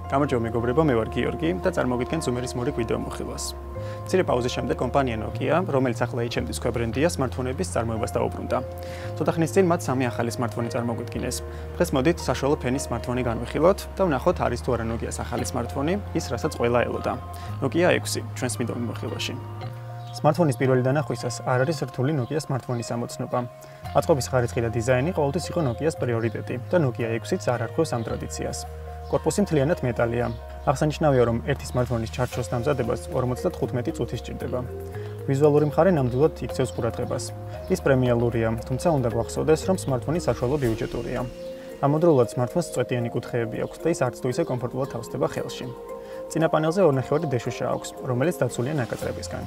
გამარჯობა მეგობრებო, მე ვარ გიორგი და წარმოგიდგენთ Zoom-ის მორიგ ვიდეო მოხილვას. მცირე პაუზის შემდეგ კომპანია Nokia, რომელიც ახლა HMD-ის ქვებრენდია, smartphone-ების წარმოებას დაუბრუნდა. ცოტა ხნის წინ მათ სამი ახალი smartphone წარმოგვიდგინეს. დღეს მოდით საშუალო ფენის smartphone განვიხილოთ და ვნახოთ არის თუ არა Nokia-s ახალი smartphone, ის რასაც ყველა ელოდა. Nokia 6 ჩვენს მიდროულ მოხილვაში. Smartphone-ის პირველი დანახვისას არ არის რთული Nokia smartphone-ის ამოცნობა. აწყობის ხარისხი და დიზაინი ყოველთვის იყო Nokia-s პრიორიტეტი და Nokia 6-იც არ არქვევს ამ ტრადიციას. Корпуსი მთლიანად მეტალია. აღსანიშნავია, რომ ერთი smartphone-ის ჩარჩოს დამზადებას 55 წუთი სჭირდება. ვიზუალური მხარე ნამდვილად იქცევს ყურადღებას. ის პრემიალურია, თუმცა უნდა გვახსოვდეს, რომ smartphone-ი საშუალო ბიუჯეტურია. ამავდროულად smartphone-ს წვეტიანი კუთხეები აქვს და ის არც თუ ისე კომფორტულად თავსდება ხელში. წინა პანელზე 2.5 დეშუშა აქვს, რომელიც დაცულია ნაკაწრებისგან.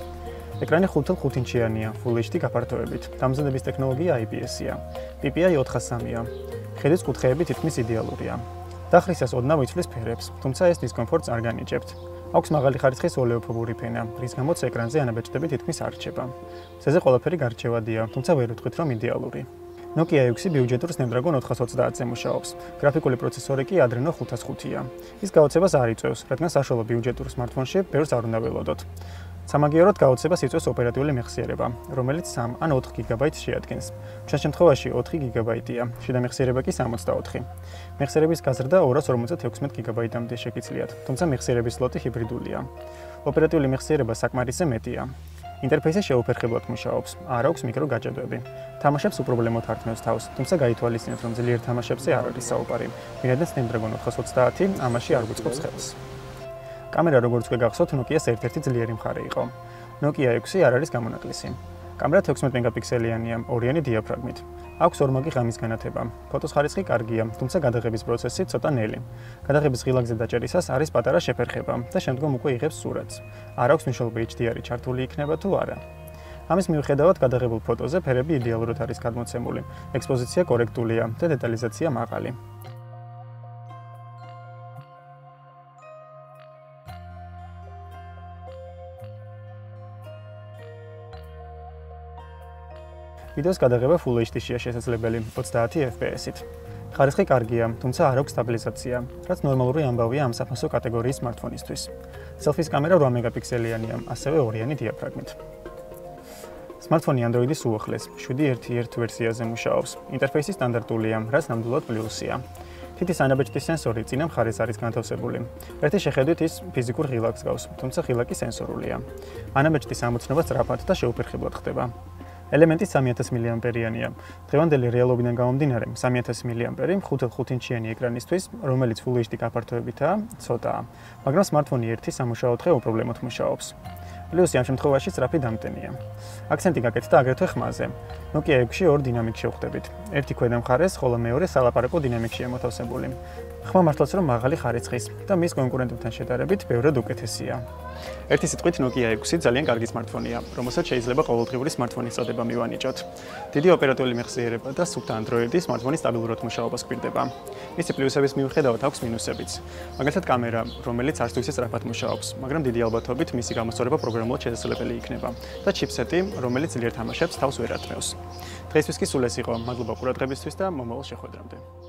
ეკრანი 5.5 ინჩიანია, Full HD გაფართოებით. დამზადების ტექნოლოგია IPS-ია. PPI 403-ია. ხედის კუთხეები თითქმის იდეალურია. დახრისას ოდნავ იცვლის ფერებს, თუმცა ეს დისკომფორტს არ განიჭებთ. აქვს მაღალი ხარისხის ოლეოფობური ფენა, რის გამოც ეკრანზე ანაბეჭდები თითქმის არ რჩება. მზეზე ყველაფერი გარჩევადია, თუმცა ვერ ვიტყვით, რომ იდეალური. Nokia 6 ბიუჯეტურ Snapdragon 420-ზე მუშაობს. გრაფიკული პროცესორი კი Adreno 505-ია. ის გაოცებას არ იწვევს, რადგან საშუალო ბიუჯეტურ smartphone-ში ბევრს არ უნდა ველოდოთ. სამაგიეროდ გაოცებას იწვევს ოპერატიული მეხსიერება, რომელიც 3 ან 4 გიგაბაიტს შეადგენს. ჩვენს შემთხვევაში 4 გიგაბაიტია, შიდა მეხსიერება კი 64. მეხსიერების გაზრდა 256 გიგაბაიტამდე შეგიძლიათ, თუმცა მეხსიერების სლოტი ჰიბრიდულია. ოპერატიული მეხსიერება საკმარისზე მეტია. ინტერფეისი შეუფერხებლად მუშაობს, არ აქვს მიკრო გაჭედვები. თამაშებს უპრობლემოდ ართმევს თავს, თუმცა გაითვალისწინოთ, რომ ძლიერ თამაშებზე არ არის საუბარი. ვინაიდან Snapdragon 420 ამაში არ გვიწყობს ხელს. კამერა როგორც გახსოვთ, Nokia-s ერთ-ერთი ძლიერი მხარე იყო. Nokia 6 არ არის გამონაკლისი. კამერა 16 მეგაპიქსელიანია, ორიანი დიაფრაგმით. აქვს ორმაგი ღამის განათება. ფოტოს ხარისხი კარგია, თუმცა გადაღების პროცესი ცოტა ნელი. გადაღების ღილაკზე დაჭერისას არის პატარა შეფერხება და შემდგომ უკვე იღებს სურათს. არ აქვს მნიშვნელობა HDR-ი ჩართული იქნება თუ არა. ამის მიუხედავად გადაღებულ ფოტოზე ფერები იდეალურად არის გადმოცემული. ექსპოზიცია კორექტულია და დეტალიზაცია მაღალი. ვიდეოს გადაღება Full HD-შია შესაძლებელი 30 FPS-ით. ხარისხი კარგია, თუმცა არ აქვს სტაბილიზაცია, რაც ნორმალური ამბავია ამ საფასო კატეგორიის smartphone-ისთვის. Selfie-ის კამერა 8 მეგაპიქსელიანია, ასევე ორიანი დიაფრაგმით. Smartphone-ი Android-ის უახლეს 7.1.1 ვერსიაზე მუშაობს. ინტერფეისი სტანდარტულია, რაც ნამდვილად პლუსია. თითის ანაბეჭდის სენსორი წინა მხარეს არის განთავსებული. ერთი შეხედვით ის ფიზიკურ ღილაკს გავს, თუმცა ღილაკი სენსორულია. ანაბეჭდის ამოცნობა სწრაფად და შეუფერხებლად ხდება. ელემენტი 3000 მAh-ია. დღევანდელი რეალობიდან გამომდინარე, 3000 mAh 5.5 ინჩიანი ეკრანისთვის, რომელიც Full HD გაფართოებითაა, ცოტაა, მაგრამ smartphone-ი ერთი სამუშაო დღე უპრობლემოდ მუშაობს. პლუსი ამ შემთხვევაში სწრაფი დამტენია. აქცენტი გაკეთდა აგრეთვე ხმაზე. Nokia 6-ში ორ დინამიკს შევხვდებით. ერთი ქვედა მხარეს, ხოლო მეორე სალაპარაკო დინამიკშია მოთავსებული. ხმა მართლაც რომ მაღალი ხარისხის და მის კონკურენტებთან შედარებით ბევრად უკეთესია. ერთი სიტყვით Nokia 6 ძალიან კარგი smartphone-ია, რომელსაც შეიძლება ყოველდღიური smartphone-ის წოდება მივანიჭოთ. დიდი ოპერატიული მეხსიერება და სუფთა Android-ი smartphone-ის სტაბილურად მუშაობას გვირდება. მისი პლუსების მიუხედავად აქვს მინუსებიც. მაგალითად კამერა, რომელიც არც თუ ისე სწრაფად მუშაობს, მაგრამ დიდი ალბათობით მისი გამოსწორება პროგრამულად შესაძლებელი იქნება და ჩიპსეტი, რომელიც ძლიერ თამაშებს თავს ვერ ართმევს. დღეისთვის კი სულ ეს იყო. მადლობა ყურადღებისთვის და მომავალ შეხვედრამდე.